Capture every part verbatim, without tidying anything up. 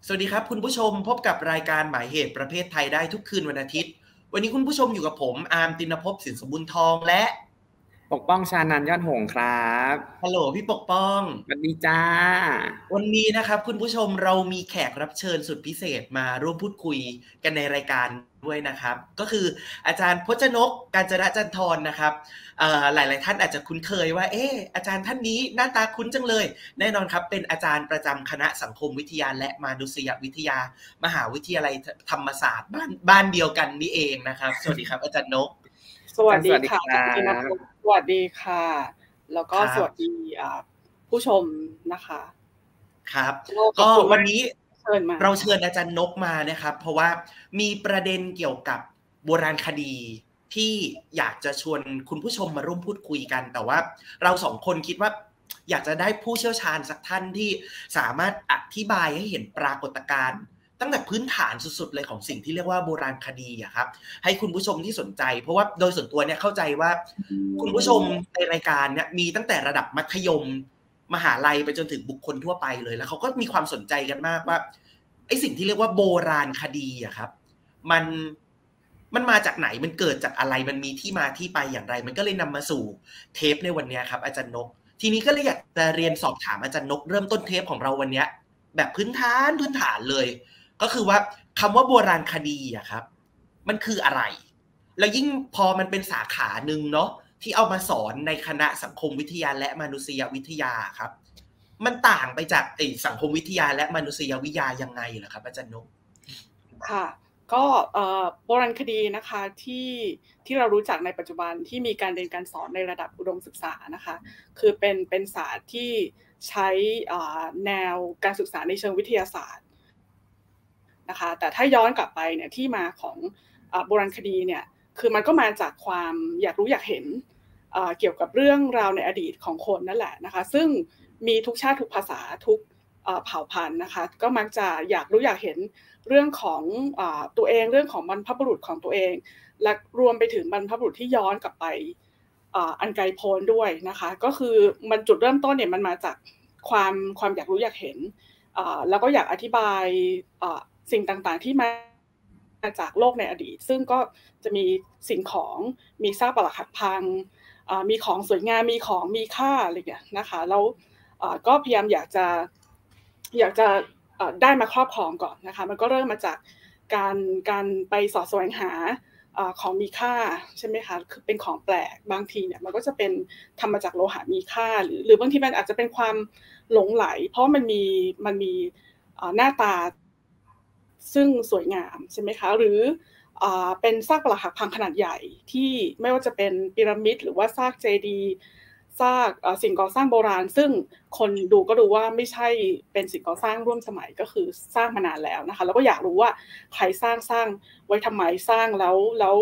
สวัสดีครับคุณผู้ชมพบกับรายการหมายเหตุประเภทไทยได้ทุกคืนวันอาทิตย์วันนี้คุณผู้ชมอยู่กับผมอาร์มตินภพสินสมบูรณ์ทองและปกป้องชานันท์ยอดหงส์ครับฮัลโหลพี่ปกป้องสวัสดีจ้าวันนี้นะครับคุณผู้ชมเรามีแขกรับเชิญสุดพิเศษมาร่วมพูดคุยกันในรายการด้วยนะครับก็คืออาจารย์พจนกกาญจนะจันทรนะครับหลายๆท่านอาจจะคุ้นเคยว่าเอออาจารย์ท่านนี้หน้าตาคุ้นจังเลยแน่นอนครับเป็นอาจารย์ประจำคณะสังคมวิทยาและมานุษยวิทยามหาวิทยาลัยธรรมศาสตร์บ้านบ้านเดียวกันนี่เองนะครับสวัสดีครับอาจารย์นกสวัสดีค่ะสวัสดีค่ะแล้วก็สวัสดีผู้ชมนะคะครับก็วันนี้เราเชิญอาจารย์นกมานะครับเพราะว่ามีประเด็นเกี่ยวกับโบราณคดีที่อยากจะชวนคุณผู้ชมมาร่วมพูดคุยกันแต่ว่าเราสองคนคิดว่าอยากจะได้ผู้เชี่ยวชาญสักท่านที่สามารถอธิบายให้เห็นปรากฏการณ์ตั้งแต่พื้นฐานสุดๆเลยของสิ่งที่เรียกว่าโบราณคดีอะครับให้คุณผู้ชมที่สนใจเพราะว่าโดยส่วนตัวเนี่ยเข้าใจว่าคุณผู้ชมในรายการเนี่ยมีตั้งแต่ระดับมัธยมมหาลัยไปจนถึงบุคคลทั่วไปเลยแล้วเขาก็มีความสนใจกันมากว่าไอ้สิ่งที่เรียกว่าโบราณคดีอะครับมันมันมาจากไหนมันเกิดจากอะไรมันมีที่มาที่ไปอย่างไรมันก็เลยนำมาสู่เทปในวันนี้ครับอาจารย์นกทีนี้ก็เลยอยากจะเรียนสอบถามอาจารย์นกเริ่มต้นเทปของเราวันนี้แบบพื้นฐานพื้นฐานเลยก็คือว่าคำว่าโบราณคดีอะครับมันคืออะไรแล้วยิ่งพอมันเป็นสาขาหนึ่งเนาะที่เอามาสอนในคณะสังคมวิทยาและมนุษยวิทยาครับมันต่างไปจากไอ้สังคมวิทยาและมนุษยวิทยายังไงเหรอครับอาจารย์นกค่ะก็โบราณคดีนะคะที่ที่เรารู้จักในปัจจุบันที่มีการเรียนการสอนในระดับอุดมศึกษานะคะคือเป็นเป็นศาสตร์ที่ใช้แนวการศึกษาในเชิงวิทยาศาสตร์นะคะแต่ถ้าย้อนกลับไปเนี่ยที่มาของโบราณคดีเนี่ยคือมันก็มาจากความอยากรู้อยากเห็นเกี่ยวกับเรื่องราวในอดีตของคนนั่นแหละนะคะซึ่งมีทุกชาติทุกภาษาทุกเผ่าพันธุ์นะคะก็มักจะอยากรู้อยากเห็นเรื่องของตัวเองเรื่องของบรรพบุรุษของตัวเองและรวมไปถึงบรรพบุรุษที่ย้อนกลับไปอันไกลโพ้นด้วยนะคะก็คือมันจุดเริ่มต้นเนี่ยมันมาจากความความอยากรู้อยากเห็นแล้วก็อยากอธิบายสิ่งต่างๆที่มาจากโลกในอดีตซึ่งก็จะมีสิ่งของมีซากปรักหักพังมีของสวยงามมีของมีค่าอะไรอย่างเงี้ยนะคะแล้วก็พยายามอยากจะอยากจะได้มาครอบครองก่อนนะคะมันก็เริ่มมาจากการการไปสอดแสวงหาของมีค่าใช่ไหมคะคือเป็นของแปลกบางทีเนี่ยมันก็จะเป็นทำมาจากโลหะมีค่าหรือหรือบางทีมันอาจจะเป็นความหลงไหลเพราะมันมีมันมีหน้าตาซึ่งสวยงามใช่ไหมคะหรือเป็นซากปรักหักพังขนาดใหญ่ที่ไม่ว่าจะเป็นพีระมิดหรือว่าซากเจดีย์ซากสิ่งก่อสร้างโบราณซึ่งคนดูก็รู้ว่าไม่ใช่เป็นสิ่งก่อสร้างร่วมสมัยก็คือสร้างมานานแล้วนะคะแล้วก็อยากรู้ว่าใครสร้างสร้างไว้ทำไมสร้างแล้วแล้ว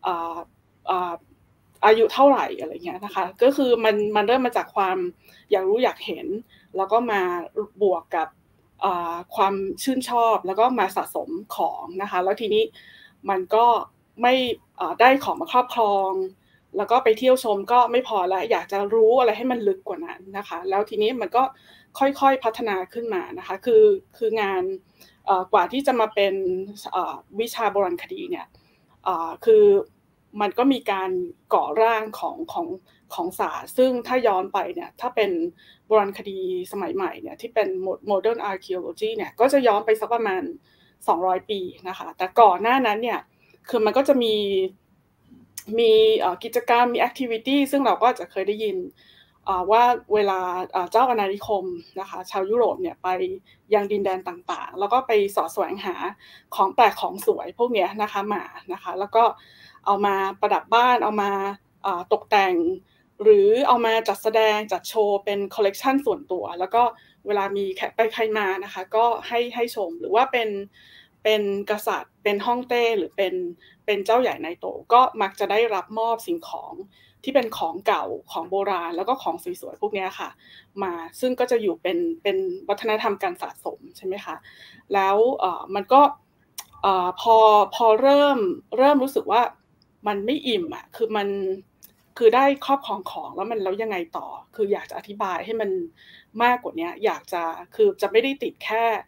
อายุเท่าไหร่อะไรเงี้ยนะคะก็คือมันมันเริ่มมาจากความอยากรู้อยากเห็นแล้วก็มาบวกกับความชื่นชอบแล้วก็มาสะสมของนะคะแล้วทีนี้มันก็ไม่ได้ของมาครอบครองแล้วก็ไปเที่ยวชมก็ไม่พอแล้วอยากจะรู้อะไรให้มันลึกกว่านั้นนะคะแล้วทีนี้มันก็ค่อยๆพัฒนาขึ้นมานะคะคือคืองานกว่าที่จะมาเป็นวิชาโบราณคดีเนี่ยคือมันก็มีการก่อร่างของของของศาสตร์ซึ่งถ้าย้อนไปเนี่ยถ้าเป็นโบราณคดีสมัยใหม่เนี่ยที่เป็น modern archaeology เนี่ยก็จะย้อนไปสักประมาณสองร้อยปีนะคะแต่ก่อนหน้านั้นเนี่ยคือมันก็จะมีมีกิจกรรมมี activity ซึ่งเราก็จะเคยได้ยินว่าเวลาเจ้าอาณานิคมนะคะชาวยุโรปเนี่ยไปยังดินแดนต่างๆแล้วก็ไปสอดแสวงหาของแปลกของสวยพวกนี้นะคะมานะคะแล้วก็เอามาประดับบ้านเอามาตกแต่งหรือเอามาจัดแสดงจัดโชว์เป็นคอลเลกชันส่วนตัวแล้วก็เวลามีแขกไปใครมานะคะก็ให้ให้ชมหรือว่าเป็นเป็นกษัตริย์เป็นฮ่องเต้หรือเป็นเป็นเจ้าใหญ่นายโตก็มักจะได้รับมอบสิ่งของที่เป็นของเก่าของโบราณแล้วก็ของสวยๆพวกนี้ค่ะมาซึ่งก็จะอยู่เป็นเป็นวัฒนธรรมการสะสมใช่ไหมคะแล้วเอ่อมันก็เอ่อพอพอเริ่มเริ่มรู้สึกว่ามันไม่อิ่มอ่ะคือมันคือได้ครอบครองของแล้วมันแล้วยังไงต่อคืออยากจะอธิบายให้มันมากกว่านี้อยากจะคือจะไม่ได้ติดแค่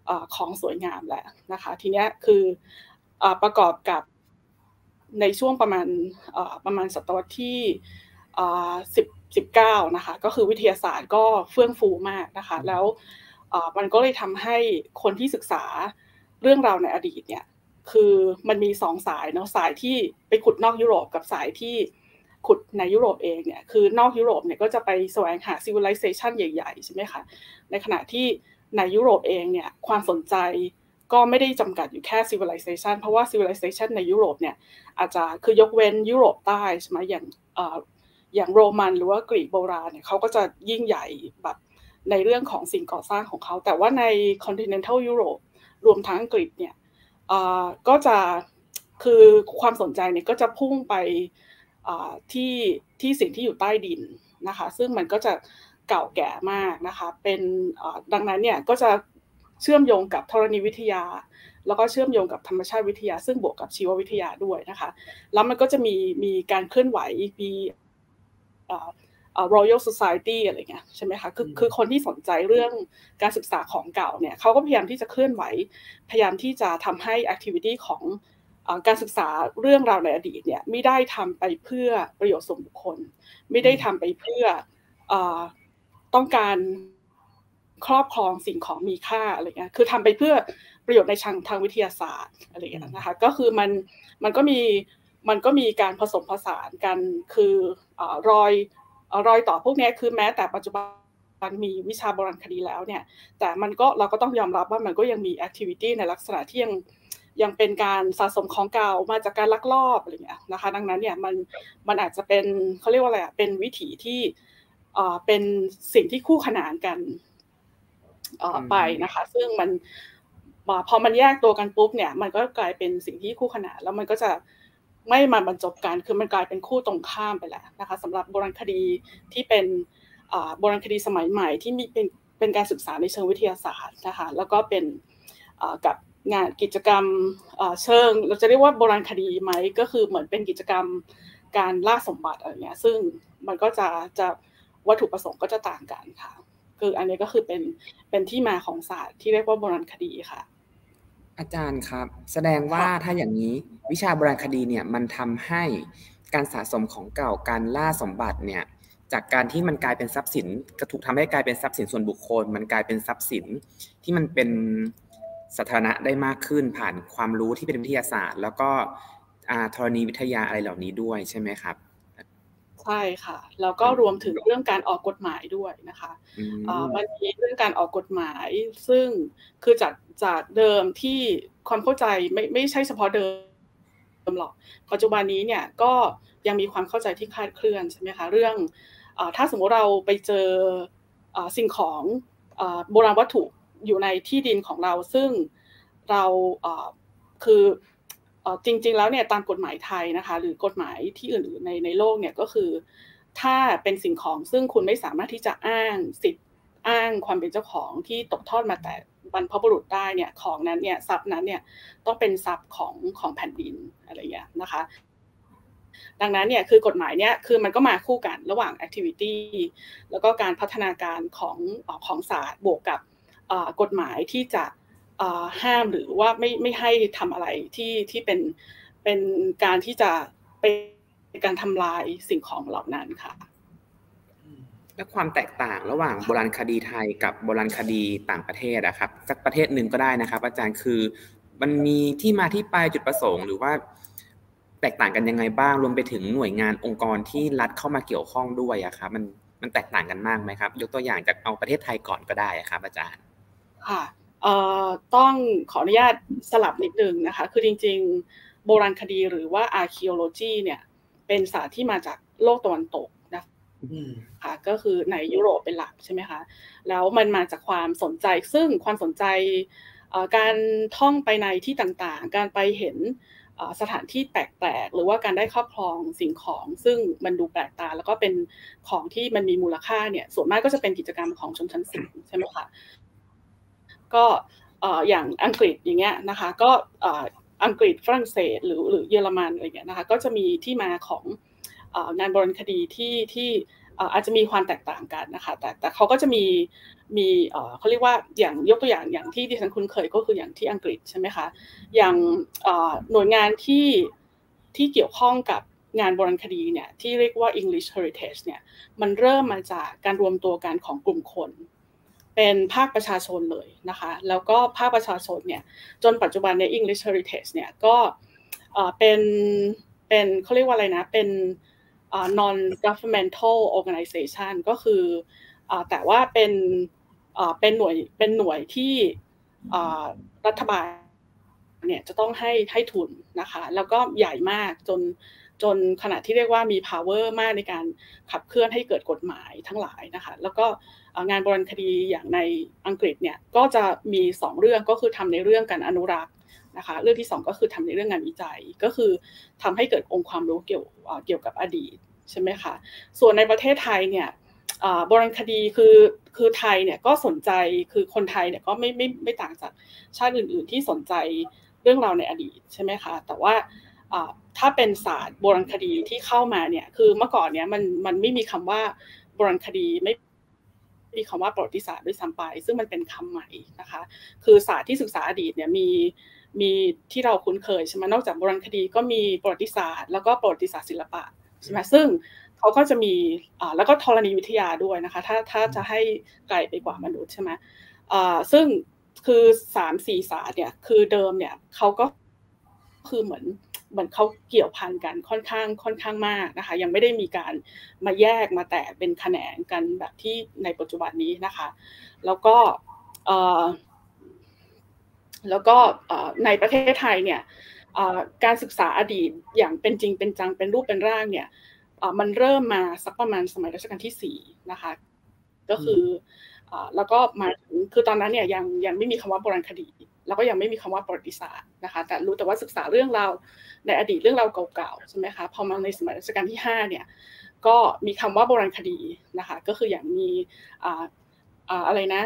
ของสวยงามแหละนะคะทีนี้คือประกอบกับในช่วงประมาณประมาณศตวรรษที่สิบ สิบเก้านะคะก็คือวิทยาศาสตร์ก็เฟื่องฟูมากนะคะแล้วมันก็เลยทำให้คนที่ศึกษาเรื่องราวในอดีตเนี่ยคือมันมีสองสายเนาะสายที่ไปขุดนอกยุโรปกับสายที่ขุดในยุโรปเองเนี่ยคือนอกยุโรปเนี่ยก็จะไปแสวงหา civilization ใหญ่ๆใช่ไหมคะในขณะที่ในยุโรปเองเนี่ยความสนใจก็ไม่ได้จำกัดอยู่แค่ civilization เพราะว่า civilization ในยุโรปเนี่ยอาจจะคือยกเว้นยุโรปใต้ใช่ไหมอย่างอย่างโรมันหรือว่ากรีกโบราณเนี่ยเขาก็จะยิ่งใหญ่แบบในเรื่องของสิ่งก่อสร้างของเขาแต่ว่าใน continental Europe รวมทั้งอังกฤษเนี่ยก็จะคือความสนใจเนี่ยก็จะพุ่งไปที่ที่สิ่งที่อยู่ใต้ดินนะคะซึ่งมันก็จะเก่าแก่มากนะคะเป็นดังนั้นเนี่ยก็จะเชื่อมโยงกับธรณีวิทยาแล้วก็เชื่อมโยงกับธรรมชาติวิทยาซึ่งบวกกับชีววิทยาด้วยนะคะแล้วมันก็จะมีมีการเคลื่อนไหวมีRoyal Society อะไรเงี้ยใช่ไหมคะคือคือคนที่สนใจเรื่องการศึกษาของเก่าเนี่ยเขาก็พยายามที่จะเคลื่อนไหวพยายามที่จะทำให้ activity ของการศึกษาเรื่องราวในอดีตเนี่ยไม่ได้ทำไปเพื่อประโยชน์ส่วนบุคคลไม่ได้ทำไปเพื่อต้องการครอบครองสิ่งของมีค่าอะไรเงี้ยคือทำไปเพื่อประโยชน์ในทางทางวิทยาศาสตร์อะไรเงี้ยนะคะก็คือมันมันก็มีมันก็มีการผสมผสานกันคือรอยรอยต่อพวกนี้คือแม้แต่ปัจจุบันมีวิชาโบราณคดีแล้วเนี่ยแต่มันก็เราก็ต้องยอมรับว่ามันก็ยังมีแอคทิวิตี้ในลักษณะที่ยังยังเป็นการสะสมของเก่ามาจากการลักลอบอะไรเงี้ยนะคะดังนั้นเนี่ยมันมันอาจจะเป็นเขาเรียกว่าอะไรอ่ะเป็นวิถีที่เอ่อเป็นสิ่งที่คู่ขนานกันเอ่อไปนะคะซึ่งมันพอมันแยกตัวกันปุ๊บเนี่ยมันก็กลายเป็นสิ่งที่คู่ขนานแล้วมันก็จะไม่มาบรรจบกันคือมันกลายเป็นคู่ตรงข้ามไปแล้วนะคะสำหรับโบราณคดีที่เป็นโบราณคดีสมัยใหม่ที่มีเป็นเป็นการศึกษาในเชิงวิทยาศาสตร์นะคะแล้วก็เป็นกับงานกิจกรรมเชิงเราจะเรียกว่าโบราณคดีไหมก็คือเหมือนเป็นกิจกรรมการล่าสมบัติอะไรเงี้ยซึ่งมันก็จะจะวัตถุประสงค์ก็จะต่างกันค่ะคืออันนี้ก็คือเป็นเป็นที่มาของศาสตร์ที่เรียกว่าโบราณคดีค่ะอาจารย์ครับแสดงว่าถ้าอย่างนี้วิชาโบราณคดีเนี่ยมันทำให้การสะสมของเก่าการล่าสมบัติเนี่ยจากการที่มันกลายเป็นทรัพย์สินก็ถูกทำให้กลายเป็นทรัพย์สินส่วนบุคคลมันกลายเป็นทรัพย์สินที่มันเป็นสาธารณะได้มากขึ้นผ่านความรู้ที่เป็นวิทยาศาสตร์แล้วก็ธรณีวิทยาอะไรเหล่านี้ด้วยใช่ไหมครับใช่ค่ะแล้วก็รวมถึงเรื่องการออกกฎหมายด้วยนะคะมันมีเรื่องการออกกฎหมายซึ่งคือจากจากเดิมที่ความเข้าใจไม่ไม่ใช่เฉพาะเดิมหรอกปัจจุบันนี้เนี่ยก็ยังมีความเข้าใจที่คลาดเคลื่อนใช่ไหมคะเรื่องถ้าสมมติเราไปเจอสิ่งของโบราณวัตถุอยู่ในที่ดินของเราซึ่งเราคือจริงๆแล้วเนี่ยตามกฎหมายไทยนะคะหรือกฎหมายที่อื่นๆในในโลกเนี่ยก็คือถ้าเป็นสิ่งของซึ่งคุณไม่สามารถที่จะอ้างสิทธิ์อ้างความเป็นเจ้าของที่ตกทอดมาแต่บรรพบุรุษได้เนี่ยของนั้นเนี่ยทรัพย์นั้นเนี่ยต้องเป็นทรัพย์ของของแผ่นดินอะไรอย่างเงี้ยนะคะดังนั้นเนี่ยคือกฎหมายเนี่ยคือมันก็มาคู่กันระหว่าง activity แล้วก็การพัฒนาการของของศาสตร์บวกกับกฎหมายที่จะห้ามหรือว่าไม่ไม่ให้ทำอะไรที่ที่เป็นเป็นการที่จะเป็นการทำลายสิ่งของเหล่านั้นค่ะและความแตกต่างระหว่างโบราณคดีไทยกับโบราณคดีต่างประเทศนะครับสักประเทศหนึ่งก็ได้นะครับอาจารย์คือมันมีที่มาที่ไปจุดประสงค์หรือว่าแตกต่างกันยังไงบ้างรวมไปถึงหน่วยงานองค์กรที่รัฐเข้ามาเกี่ยวข้องด้วยอะครับมันมันแตกต่างกันมากไหมครับยกตัวอย่างจากเอาประเทศไทยก่อนก็ได้ครับอาจารย์ค่ะเอ่อต้องขออนุญาตสลับนิดนึงนะคะคือจริงๆโบราณคดีหรือว่า archaeology เนี่ยเป็นศาสตร์ที่มาจากโลกตะวันตกนะคะก็คือในยุโรปเป็นหลักใช่ไหมคะแล้วมันมาจากความสนใจซึ่งความสนใจการท่องไปในที่ต่างๆการไปเห็นสถานที่แปลกๆหรือว่าการได้ครอบครองสิ่งของซึ่งมันดูแปลกตาแล้วก็เป็นของที่มันมีมูลค่าเนี่ยส่วนมากก็จะเป็นกิจกรรมของชนชั้นสูงใช่ไหมคะก็อย่างอังกฤษอย่างเงี้ยนะคะก็อังกฤษฝรั่งเศสหรือหรือเยอรมันอะไรเงี้ยนะคะก็จะมีที่มาของงานโบราณคดีที่ที่อาจจะมีความแตกต่างกันนะคะแต่แต่เขาก็จะมีมีเขาเรียกว่าอย่างยกตัวอย่างอย่างที่ดิฉันคุ้นเคยก็คืออย่างที่อังกฤษใช่ไหมคะอย่างหน่วยงานที่ที่เกี่ยวข้องกับงานโบราณคดีเนี่ยที่เรียกว่า English Heritage เนี่ยมันเริ่มมาจากการรวมตัวกันของกลุ่มคนเป็นภาคประชาชนเลยนะคะแล้วก็ภาคประชาชนเนี่ยจนปัจจุบันใน English Heritage เนี่ยก็เป็นเป็นเขาเรียกว่าอะไรนะเป็นnon governmental organization ก็คือแต่ว่าเป็นเป็นหน่วยเป็นหน่วยที่รัฐบาลเนี่ยจะต้องให้ให้ทุนนะคะแล้วก็ใหญ่มากจนจนขนาดที่เรียกว่ามี power มากในการขับเคลื่อนให้เกิดกฎหมายทั้งหลายนะคะแล้วก็งานโบราณคดีอย่างในอังกฤษเนี่ยก็จะมีสองเรื่องก็คือทำในเรื่องการอนุรักษ์นะคะเรื่องที่สองก็คือทำในเรื่องงานวิจัยก็คือทำให้เกิดองค์ความรู้เกี่ยวเกี่ยวกับอดีตใช่ไหมคะส่วนในประเทศไทยเนี่ยโบราณคดีคือคือไทยเนี่ยก็สนใจคือคนไทยเนี่ยก็ไม่ไม่ไม่ต่างจากชาติอื่นๆที่สนใจเรื่องราวในอดีตใช่ไหมคะแต่ว่าถ้าเป็นศาสตร์โบราณคดีที่เข้ามาเนี่ยคือเมื่อก่อนเนี่ยมันมันไม่มีคำว่าโบราณคดีไม่มีคำว่าประวัติศาสตร์ด้วยซ้ำไปซึ่งมันเป็นคำใหม่นะคะคือศาสตร์ที่ศึกษาอดีตเนี่ยมีมีที่เราคุ้นเคยใช่ไหมนอกจากโบราณคดีก็มีประวัติศาสตร์แล้วก็ประวัติศาสตร์ศิลปะใช่ไหมซึ่งเขาก็จะมีอ่าแล้วก็ธรณีวิทยาด้วยนะคะถ้าถ้าจะให้ไกลไปกว่ามนุษย์ใช่ไหมอ่าซึ่งคือสามสี่ศาสตร์เนี่ยคือเดิมเนี่ยเขาก็คือเหมือนเหมือนเขาเกี่ยวพันกันค่อนข้างค่อนข้างมากนะคะยังไม่ได้มีการมาแยกมาแตกเป็นแขนงกันแบบที่ในปัจจุบันนี้นะคะแล้วก็เอ่อแล้วก็ในประเทศไทยเนี่ยการศึกษาอดีตอย่างเป็นจริงเป็นจังเป็นรูปเป็นร่างเนี่ยมันเริ่มมาสักประมาณสมัยรัชกาลที่สี่นะคะก็คือแล้วก็มาถึงคือตอนนั้นเนี่ยยังยังไม่มีคำว่าโบราณคดีแล้วก็ยังไม่มีคำว่าประวัติศาสตร์นะคะแต่รู้แต่ว่าศึกษาเรื่องราวในอดีตเรื่องราวเก่าๆใช่ไหมคะพอมาในสมัยรัชกาลที่ห้าเนี่ยก็มีคำว่าโบราณคดีนะคะก็คืออย่างมีอะไรนะ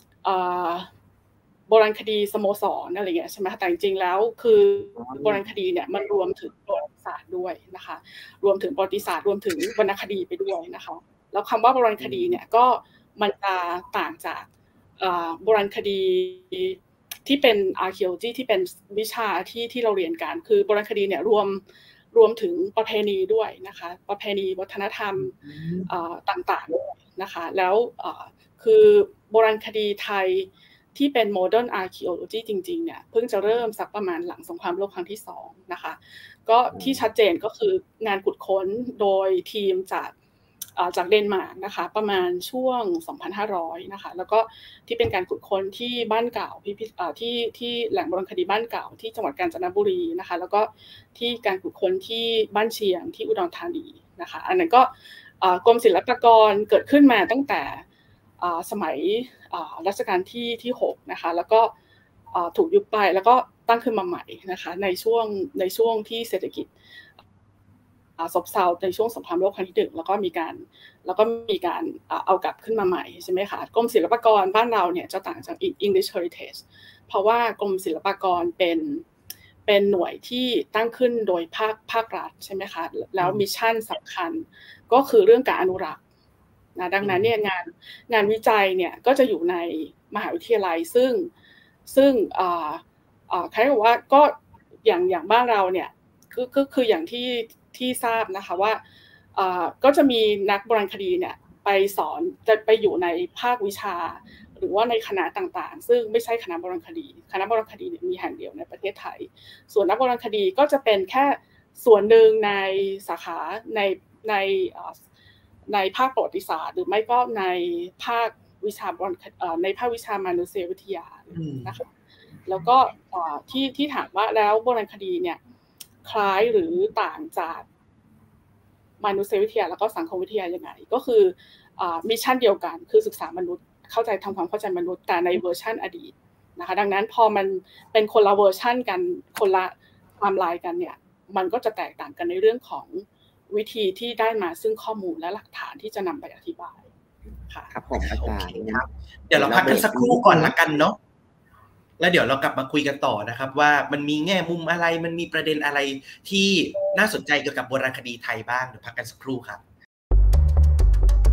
โบราณคดีสโมสรอะไรเงี้ยใช่ไหมแต่จริงๆแล้วคือโบราณคดีเนี่ยมันรวมถึงประวัติศาสตร์ด้วยนะคะรวมถึงประวัติศาสตร์รวมถึงวรรณคดีไปด้วยนะคะแล้วคำว่าโบราณคดีเนี่ยก็มันจะต่างจากโบราณคดีที่เป็น archaeology ที่เป็นวิชาที่ที่เราเรียนกันคือโบราณคดีเนี่ยรวมรวมถึงประเพณีด้วยนะคะประเพณีวัฒนธรรมต่างๆนะคะแล้วคือโบราณคดีไทยที่เป็น modern archaeology จริงๆเนี่ยเพิ่งจะเริ่มสักประมาณหลังสงครามโลกครั้งที่สองนะคะก็ที่ชัดเจนก็คืองานขุดค้นโดยทีมจากจากเดนมาร์กนะคะประมาณช่วงสองพันห้าร้อยนะคะแล้วก็ที่เป็นการขุดค้นที่บ้านเก่าพิพิธที่ที่แหล่งโบราณคดีบ้านเก่าที่จังหวัดกาญจนบุรีนะคะแล้วก็ที่การขุดค้นที่บ้านเชียงที่อุดรธานีนะคะอันนั้นก็กรมศิลปากรเกิดขึ้นมาตั้งแต่สมัยรัชกาลที่ที่หกนะคะแล้วก็ถูกยุบไปแล้วก็ตั้งขึ้นมาใหม่นะคะในช่วงในช่วงที่เศรษฐกิจซบเซาในช่วงสงครามโลกครั้งที่หนึ่งแล้วก็มีการแล้วก็มีการเอากลับขึ้นมาใหม่ใช่ไหมคะกรมศิลปากรบ้านเราเนี่ยจะต่างจาก English Heritage เพราะว่ากรมศิลปากรเป็นเป็นหน่วยที่ตั้งขึ้นโดยภาคภาครัฐใช่ไหมคะแล้วมิชชั่นสำคัญก็คือเรื่องการอนุรักษ์นะดังนั้นเนี่ยงานงานวิจัยเนี่ยก็จะอยู่ในมหาวิทยาลัยซึ่งซึ่งอ่าอ่าใครบอกว่าก็อย่างอย่างบ้านเราเนี่ยก็ก็คืออย่างที่ที่ทราบนะคะว่าอ่าก็จะมีนักโบราณคดีเนี่ยไปสอนจะไปอยู่ในภาควิชาหรือว่าในคณะต่างๆซึ่งไม่ใช่คณะโบราณคดีคณะโบราณคดีเนี่ยมีแห่งเดียวในประเทศไทยส่วนนักโบราณคดีก็จะเป็นแค่ส่วนหนึ่งในสาขาในในในภาคประวัติศาสตร์หรือไม่ก็ในภาควิชาในภาควิชามนุษยวิทยานะคะแล้วก็ที่ที่ถามว่าแล้วโบราณคดีเนี่ยคล้ายหรือต่างจากมนุษยวิทยาแล้วก็สังคมวิทยายังไงก็คือมิชชั่นเดียวกันคือศึกษามนุษย์เข้าใจทำความเข้าใจมนุษย์แต่ในเวอร์ชันอดีตนะคะดังนั้นพอมันเป็นคนละเวอร์ชันกันคนละไทม์ไลน์กันเนี่ยมันก็จะแตกต่างกันในเรื่องของวิธีที่ได้มาซึ่งข้อมูลและหลักฐานที่จะนำไปอธิบายค่ะครับผมอาจารย์ครับเดี๋ยวเราพักกันสักครู่ก่อนละกันเนาะแล้วเดี๋ยวเรากลับมาคุยกันต่อนะครับว่ามันมีแง่มุมอะไรมันมีประเด็นอะไรที่น่าสนใจเกี่ยวกับโบราณคดีไทยบ้างเดี๋ยวพักกันสักครู่ครับ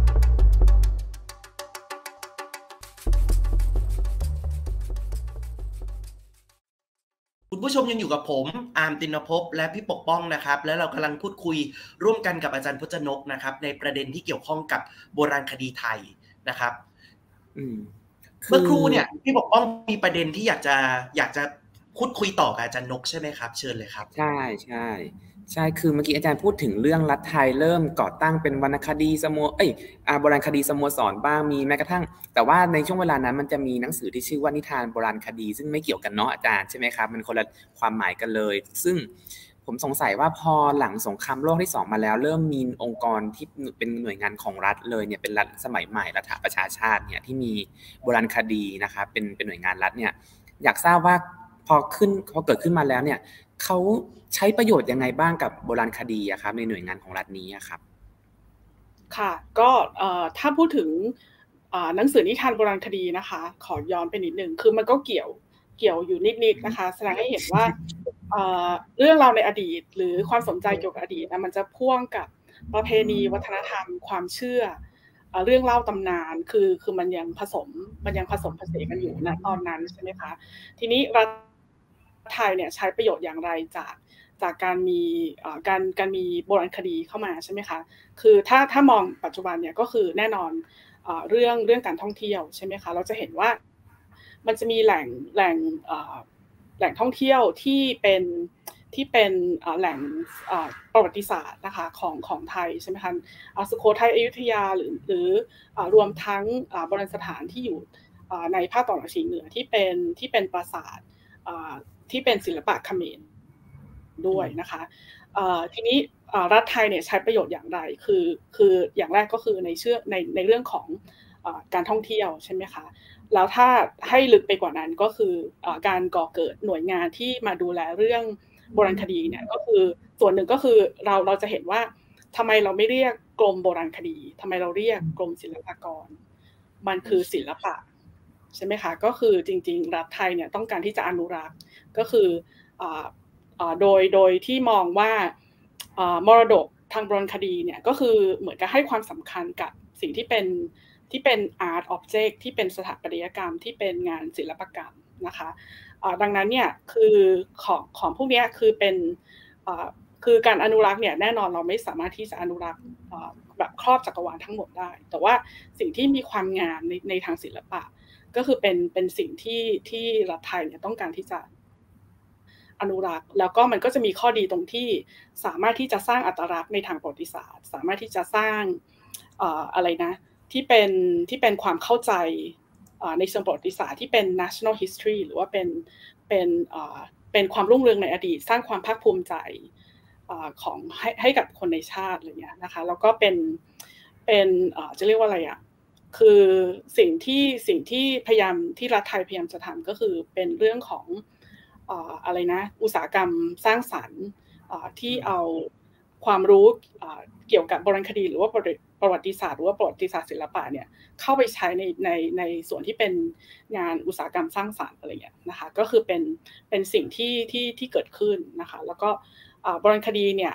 คุณผู้ชมยังอยู่กับผมอาร์มตินภพและพี่ปกป้องนะครับและเรากำลังพูดคุยร่วมกันกับอาจารย์พจนกนะครับในประเด็นที่เกี่ยวข้องกับโบราณคดีไทยนะครับเมื่อครู่เนี่ยพี่ปกป้องมีประเด็นที่อยากจะอยากจะพูดคุยต่อกับอาจารย์นกใช่ไหมครับเชิญเลยครับใช่ใช่ใช่คือเมื่อกี้อาจารย์พูดถึงเรื่องรัฐไทยเริ่มก่อตั้งเป็นวรรณคดีสโมเอ้ยอ่าโบราณคดีสโมสรบ้างมีแม้กระทั่งแต่ว่าในช่วงเวลานั้นมันจะมีหนังสือที่ชื่อว่านิทานโบราณคดีซึ่งไม่เกี่ยวกันเนาะอาจารย์ใช่ไหมครับมันคนละความหมายกันเลยซึ่งผมสงสัยว่าพอหลังสงครามโลกที่สองมาแล้วเริ่มมีองค์กรที่เป็นหน่วยงานของรัฐเลยเนี่ยเป็นรัฐสมัยใหม่รัฐประชาชาติเนี่ยที่มีโบราณคดีนะครับเป็นเป็นหน่วยงานรัฐเนี่ยอยากทราบว่าพอขึ้นพอเกิดขึ้นมาแล้วเนี่ยเขาใช้ประโยชน์ยังไงบ้างกับโบราณคดีอะครับในหน่วยงานของรัฐนี้อะครับค่ะก็ถ้าพูดถึงหนังสือนิทานโบราณคดีนะคะขอย้อนไปนิดนึงคือมันก็เกี่ยวเกี่ยวอยู่นิดๆนะคะแสดงให้เห็นว่าเรื่องราวในอดีตหรือความสนใจเกี่ยวกับอดีตนะมันจะพ่วงกับประเพณีวัฒนธรรมความเชื่อเรื่องเล่าตำนานคือคือมันยังผสมมันยังผสมผสานกันอยู่ณตอนนั้นใช่ไหมคะทีนี้รัฐไทยเนี่ยใช้ประโยชน์อย่างไรจากจากการมีการการมีโบราณคดีเข้ามาใช่ไหมคะคือถ้าถ้ามองปัจจุบันเนี่ยก็คือแน่นอนเรื่องเรื่องการท่องเที่ยวใช่ไหมคะเราจะเห็นว่ามันจะมีแหล่งแหล่งแหล่งท่องเที่ยวที่เป็นที่เป็นแหล่งประวัติศาสตร์นะคะของของไทยใช่ไหมคะสุโขทัยอยุธยาหรือหรือรวมทั้งโบราณสถานที่อยู่ในภาคตะวันออกเฉียงเหนือที่เป็นที่เป็นปราสาทที่เป็นศิลปะเขมรด้วยนะคะทีนี้รัฐไทยเนี่ยใช้ประโยชน์อย่างไรคือคืออย่างแรกก็คือในเชื่อในในเรื่องของการท่องเที่ยวใช่ไหมคะแล้วถ้าให้ลึกไปกว่านั้นก็คือการก่อเกิดหน่วยงานที่มาดูแลเรื่องโบราณคดีเนี่ยก็คือส่วนหนึ่งก็คือเราเราจะเห็นว่าทำไมเราไม่เรียกกรมโบราณคดีทำไมเราเรียกกรมศิลปากรมันคือศิลปะใช่ไหมคะก็คือจริงๆรัฐไทยเนี่ยต้องการที่จะอนุรักษ์ก็คือโดยโดยที่มองว่ามรดกทางโบราณคดีเนี่ยก็คือเหมือนกับให้ความสำคัญกับสิ่งที่เป็นที่เป็น art object ที่เป็นสถาปัตยกรรมที่เป็นงานศิลปกรรมนะคะดังนั้นเนี่ยคือของของพวกนี้คือเป็นคือการอนุรักษ์เนี่ยแน่นอนเราไม่สามารถที่จะอนุรักษ์แบบครอบจักรวาลทั้งหมดได้แต่ว่าสิ่งที่มีความงามในในทางศิลปะก็คือเป็นเป็นสิ่งที่ที่รัฐไทยเนี่ยต้องการที่จะอนุรักษ์แล้วก็มันก็จะมีข้อดีตรงที่สามารถที่จะสร้างอัตลักษณ์ในทางประวัติศาสตร์สามารถที่จะสร้างอะไรนะที่เป็นที่เป็นความเข้าใจในเชิงประวัติศาสตร์ที่เป็น national history หรือว่าเป็นเป็นเป็นความรุ่งเรืองในอดีตสร้างความภาคภูมิใจของให้ให้กับคนในชาติอะไรเงี้ยนะคะแล้วก็เป็นเป็นจะเรียกว่าอะไรอ่ะคือสิ่งที่สิ่งที่พยายามที่รัฐไทยพยายามจะทำก็คือเป็นเรื่องของอะไรนะอุตสาหกรรมสร้างสรรค์ที่เอาความรู้เกี่ยวกับโบราณคดีหรือว่าประวัติศาสตร์หรือว่าประวัติศาสตร์ศิลปะเนี่ยเข้าไปใช้ในในในส่วนที่เป็นงานอุตสาหกรรมสร้างสรรค์อะไรเงี้ยนะคะก็คือเป็นเป็นสิ่งที่ที่ที่เกิดขึ้นนะคะแล้วก็โบราณคดีเนี่ย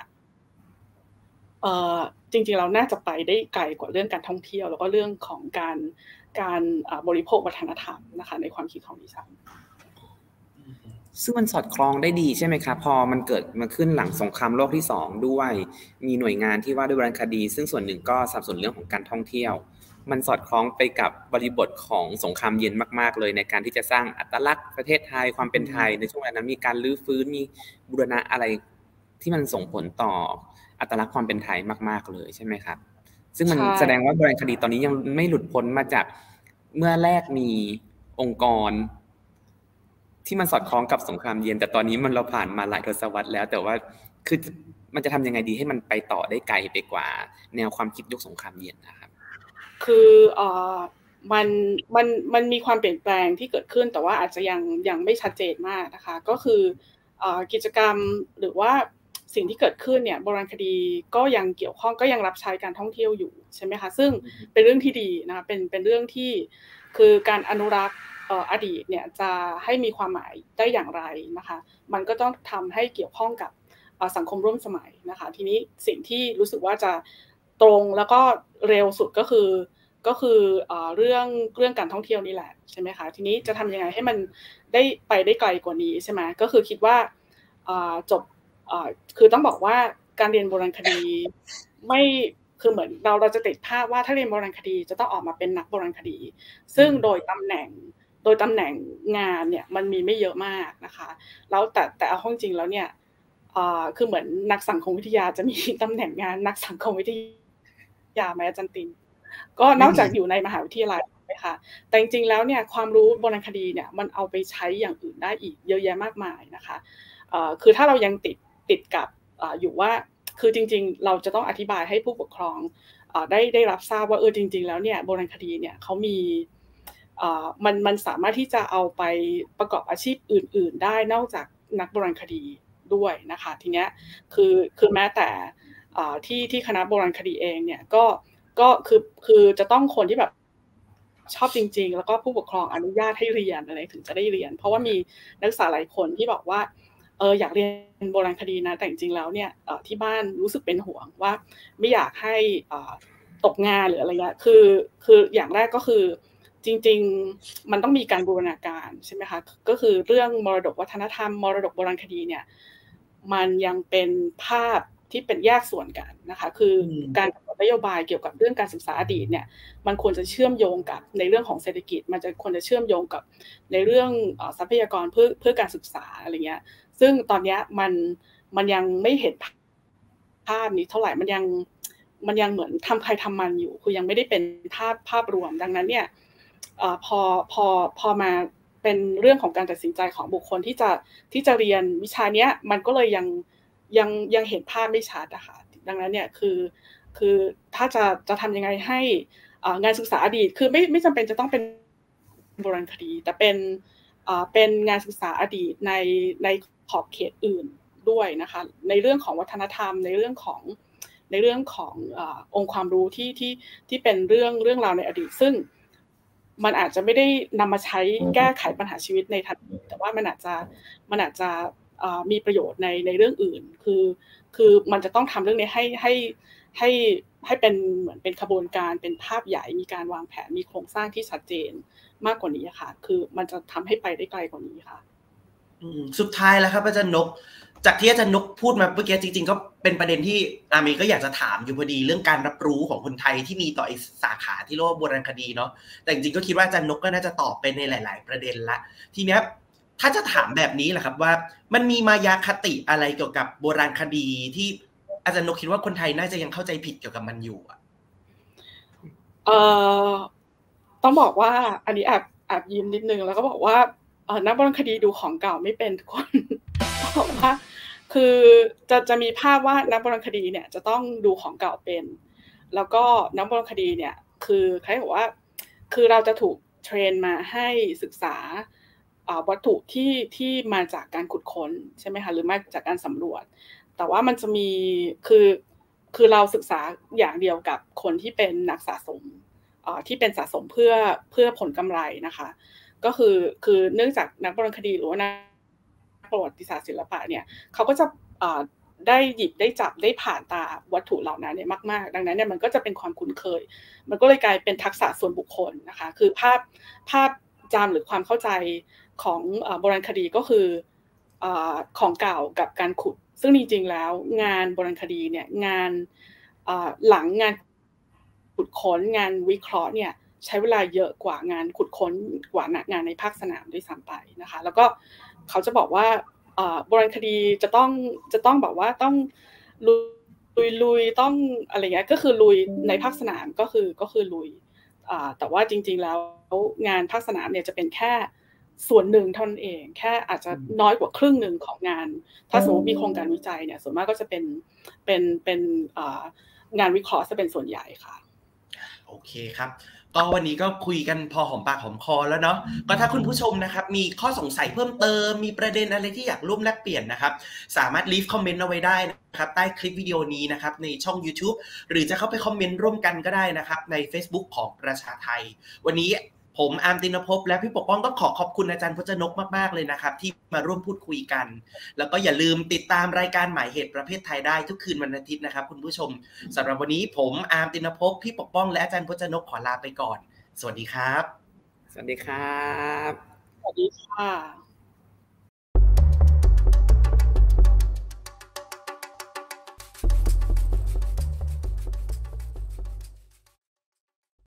จริงๆเราน่าจะไปได้ไกลกว่าเรื่องการท่องเที่ยวแล้วก็เรื่องของการการบริโภควัฒนธรรมนะคะในความคิดของดิฉันซึ่งมันสอดคล้องได้ดีใช่ไหมครับพอมันเกิดมาขึ้นหลังสงครามโลกที่สองด้วยมีหน่วยงานที่ว่าด้วยโบราณคดีซึ่งส่วนหนึ่งก็สนับสนุนเรื่องของการท่องเที่ยวมันสอดคล้องไปกับบริบทของสงครามเย็นมากๆเลยในการที่จะสร้างอัตลักษณ์ประเทศไทยความเป็นไทยในช่วงเวลานั้นมีการรื้อฟื้นมีบูรณะอะไรที่มันส่งผลต่ออัตลักษณ์ความเป็นไทยมากๆเลยใช่ไหมครับซึ่งมันแสดงว่าโบราณคดีตอนนี้ยังไม่หลุดพ้นมาจากเมื่อแรกมีองค์กรที่มันสอดคล้องกับสงครามเย็นแต่ตอนนี้มันเราผ่านมาหลายทศวรรษแล้วแต่ว่าคือมันจะทำยังไงดีให้มันไปต่อได้ไกลไปกว่าแนวความคิดยุคสงครามเย็นนะครับคือเอ่อมันมันมันมีความเปลี่ยนแปลงที่เกิดขึ้นแต่ว่าอาจจะยังยังไม่ชัดเจนมากนะคะก็คือเอ่อกิจกรรมหรือว่าสิ่งที่เกิดขึ้นเนี่ยโบราณคดีก็ยังเกี่ยวข้องก็ยังรับใช้การท่องเที่ยวอยู่ใช่ไหมคะซึ่งเป็นเรื่องที่ดีนะคะเป็นเป็นเรื่องที่คือการอนุรักษ์อดีตเนี่ยจะให้มีความหมายได้อย่างไรนะคะมันก็ต้องทำให้เกี่ยวข้องกับสังคมร่วมสมัยนะคะทีนี้สิ่งที่รู้สึกว่าจะตรงแล้วก็เร็วสุดก็คือก็คือเรื่องเรื่องการท่องเที่ยวนี่แหละใช่ไหมคะทีนี้จะทำยังไงให้มันได้ไปได้ไกลกว่านี้ใช่ไหมก็คือคิดว่าจบคือต้องบอกว่าการเรียนโบราณคดีไม่คือเหมือนเราเราจะติดภาพว่าถ้าเรียนโบราณคดีจะต้องออกมาเป็นนักโบราณคดีซึ่งโดยตำแหน่งโดยตำแหน่งงานเนี่ยมันมีไม่เยอะมากนะคะแล้วแต่แต่เอาจริงแล้วเนี่ยคือเหมือนนักสังคมวิทยาจะมีตำแหน่งงานนักสังคมวิทยาไหมอาจารย์ตินก็นอกจากอยู่ในมหาวิทยาลัยนะคะแต่จริงๆแล้วเนี่ยความรู้โบราณคดีเนี่ยมันเอาไปใช้อย่างอื่นได้อีกเยอะแยะมากมายนะคะคือถ้าเรายังติดติดกับอยู่ว่าคือจริงๆเราจะต้องอธิบายให้ผู้ปกครองได้ได้รับทราบว่าเออจริงๆแล้วเนี่ยโบราณคดีเนี่ยเขามีมันมันสามารถที่จะเอาไปประกอบอาชีพอื่นๆได้นอกจากนักโบราณคดีด้วยนะคะทีเนี้ยคือคือแม้แต่ที่ที่คณะโบราณคดีเองเนี่ยก็ก็คือคือจะต้องคนที่แบบชอบจริงๆแล้วก็ผู้ปกครองอนุญาตให้เรียนอะไรถึงจะได้เรียนเพราะว่ามีนักศึกษาหลายคนที่บอกว่าเอออยากเรียนโบราณคดีนะแต่จริงๆแล้วเนี่ยที่บ้านรู้สึกเป็นห่วงว่าไม่อยากให้ตกงานหรืออะไรเงี้ยคือคืออย่างแรกก็คือจริงๆมันต้องมีการบูรณาการใช่ไหมคะก็คือเรื่องมรดกวัฒนธรรมมรดกโบราณคดีเนี่ยมันยังเป็นภาพที่เป็นแยกส่วนกันนะคะคือการกำหนดนโยบายเกี่ยวกับเรื่องการศึกษาอดีตเนี่ยมันควรจะเชื่อมโยงกับในเรื่องของเศรษฐกิจมันจะควรจะเชื่อมโยงกับในเรื่องทรัพยากรเพื่อเพื่อการศึกษาอะไรเงี้ยซึ่งตอนนี้มันมันยังไม่เห็นภาพนี้เท่าไหร่มันยังมันยังเหมือนทำใครทำมันอยู่คือยังไม่ได้เป็นภาพภาพรวมดังนั้นเนี่ยพอพอพอมาเป็นเรื่องของการตัดสินใจของบุคคลที่จะที่จะเรียนวิชาเนี้ยมันก็เลยยังยังยังเห็นภาพไม่ชัดอะค่ะดังนั้นเนี่ยคือคือถ้าจะจะทำยังไงให้งานศึกษาอดีตคือไม่ไม่จำเป็นจะต้องเป็นโบราณคดีแต่เป็นเป็นงานศึกษาอดีตในในขอบเขตอื่นด้วยนะคะในเรื่องของวัฒนธรรมในเรื่องของในเรื่องขององค์ความรู้ที่ที่ที่เป็นเรื่องเรื่องราวในอดีตซึ่งมันอาจจะไม่ได้นำมาใช้แก้ไขปัญหาชีวิตในทันทีแต่ว่ามันอาจจะมันอาจจะมีประโยชน์ในในเรื่องอื่นคือคือมันจะต้องทำเรื่องนี้ให้ให้ให้ให้เป็นเหมือนเป็นขบวนการเป็นภาพใหญ่มีการวางแผนมีโครงสร้างที่ชัดเจนมากกว่านี้ค่ะคือมันจะทำให้ไปได้ไกลกว่านี้ค่ะสุดท้ายแล้วครับอาจารย์นกจากที่อาจารย์นกพูดมาเมื่อกี้จริงๆก็เป็นประเด็นที่อามีก็อยากจะถามอยู่พอดีเรื่องการรับรู้ของคนไทยที่มีต่อสาขาที่เรียกว่าโบราณคดีเนาะแต่จริงๆก็คิดว่าอาจารย์นกก็น่าจะตอบไปในหลายๆประเด็นละทีเนี้ยถ้าจะถามแบบนี้แหละครับว่ามันมีมายาคติอะไรเกี่ยวกับโบราณคดีที่อาจารย์นกคิดว่าคนไทยน่าจะยังเข้าใจผิดเกี่ยวกับมันอยู่อ่ะเอ่อต้องบอกว่าอันนี้แอบแอบยิ้มนิดนึงแล้วก็บอกว่าเอ่อนักโบราณคดีดูของเก่าไม่เป็นทุกคนบอกว่าคือจะจะมีภาพว่านักโบราณคดีเนี่ยจะต้องดูของเก่าเป็นแล้วก็นักโบราณคดีเนี่ยคือใครบอกว่าคือเราจะถูกเทรนมาให้ศึกษาวัตถุที่ที่มาจากการขุดค้นใช่ไหมคะหรือมาจากการสำรวจแต่ว่ามันจะมีคือคือเราศึกษาอย่างเดียวกับคนที่เป็นนักสะสมที่เป็นสะสมเพื่อเพื่อผลกำไรนะคะก็คือคือเนื่องจากนักโบราณคดีหรือว่านักประวัติศาสตร์ศิลปะเนี่ยเขาก็จะได้หยิบได้จับได้ผ่านตาวัตถุเหล่านั้นเนี่ยมากๆดังนั้นเนี่ยมันก็จะเป็นความคุ้นเคยมันก็เลยกลายเป็นทักษะส่วนบุคคลนะคะคือภาพภาพจำหรือความเข้าใจของโบราณคดีก็คือของเก่ากับการขุดซึ่งจริงๆแล้วงานโบราณคดีเนี่ยงานหลังงานขุดค้นงานวิเคราะห์เนี่ยใช้เวลาเยอะกว่างานขุดค้นกว่างานในภาคสนามด้วยซ้ำไปนะคะแล้วก็เขาจะบอกว่าโบราณคดีจะต้องจะต้องบอกว่าต้องลุยลุยต้องอะไรเงี้ยก็คือลุยในภาคสนามก็คือก็คือลุยแต่ว่าจริงๆแล้วงานภาคสนามเนี่ยจะเป็นแค่ส่วนหนึ่งเท่านั้นเองแค่อาจจะน้อยกว่าครึ่งหนึ่งของงานถ้าสมมติมีโครงการวิจัยเนี่ยส่วนมากก็จะเป็นเป็นเป็นงานวิเคราะห์จะเป็นส่วนใหญ่ค่ะโอเคครับก็วันนี้ก็คุยกันพอหอมปากหอมคอแล้วเนาะก็ถ้าคุณผู้ชมนะครับมีข้อสงสัยเพิ่มเติมมีประเด็นอะไรที่อยากร่วมแลกเปลี่ยนนะครับสามารถ leave comment เอาไว้ได้นะครับใต้คลิปวิดีโอนี้นะครับในช่อง YouTube หรือจะเข้าไปคอมเมนต์ร่วมกันก็ได้นะครับใน Facebook ของประชาไทยวันนี้ผมอาร์มตินภพและพี่ปกป้องต้องขอขอบคุณอาจารย์พจนกมากๆเลยนะครับที่มาร่วมพูดคุยกันแล้วก็อย่าลืมติดตามรายการหมายเหตุประเภทไทยได้ทุกคืนวันอาทิตย์นะครับคุณผู้ชมสำหรับวันนี้ผมอาร์มตินภพพี่ปกป้องและอาจารย์พจนกขอลาไปก่อนสวัสดีครับสวัสดีครับสวัสดีค่ะ